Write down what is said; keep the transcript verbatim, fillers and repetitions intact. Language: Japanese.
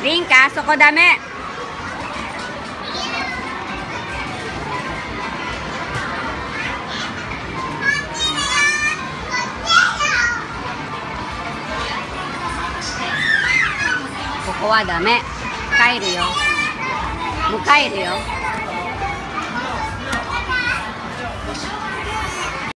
リンカ、あそこダメ。ここはダメ。帰るよ。もう帰るよ。